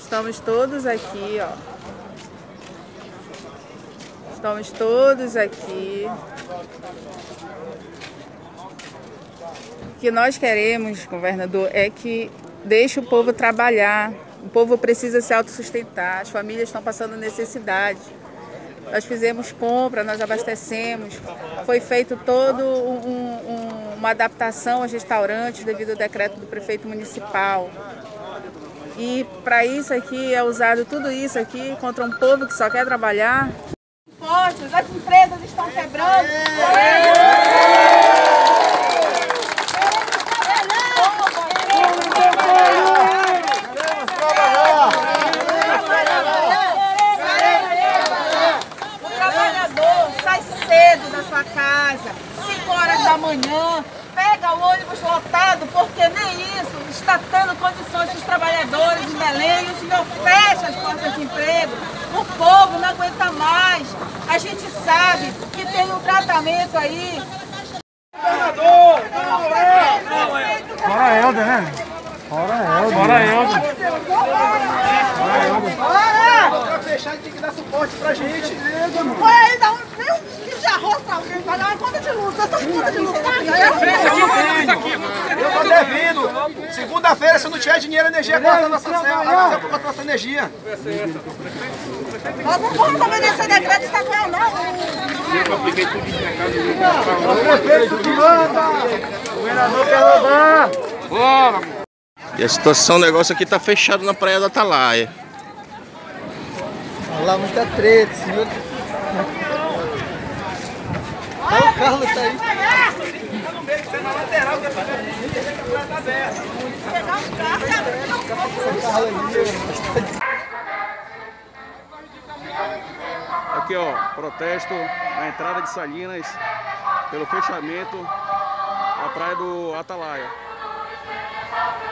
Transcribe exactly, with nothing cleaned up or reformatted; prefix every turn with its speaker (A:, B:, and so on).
A: Estamos todos aqui, ó. Estamos todos aqui. O que nós queremos, governador, é que deixe o povo trabalhar. O povo precisa se autossustentar, as famílias estão passando necessidade. Nós fizemos compra, nós abastecemos, foi feito todo um, um, uma adaptação aos restaurantes devido ao decreto do prefeito municipal. E para isso aqui é usado tudo isso aqui contra um povo que só quer trabalhar.
B: As empresas estão quebrando. O trabalhador sai cedo da sua casa, cinco horas da manhã, pega o ônibus lotado, porque nem isso está tendo condições para os trabalhadores em Belém. O senhor fecha as portas de emprego, o povo não aguenta mais. A gente sabe que tem um tratamento aí.
C: Governador! Fora Helder, né? Fora Helder. Fora Helder. Fora Helder.
D: Bora! Pra fechar, ele tem que dar suporte pra gente.
B: Foi aí, dá um quilo de arroz pra alguém, pagar uma conta de luz. Essa conta de luz paga.
D: Eu tô devendo. Segunda-feira, se não tiver dinheiro, a energia corta a nossa cela. Corta a nossa energia.
B: Nós não vamos obedecer decreto estadual, não.
C: Eu apliquei tudo isso na casa do o prefeito que manda! O governador quer roubar! Bora!
E: E a situação, o negócio aqui tá fechado na praia da Atalaia.
D: Lá muita treta, senhor. Olha o Carlos tá aí. Tá no meio, tá na lateral, que a praia tá aberta.
B: Pegar um carro e abrir um pouco.
C: Aqui, ó, protesto na entrada de Salinas pelo fechamento da praia do Atalaia.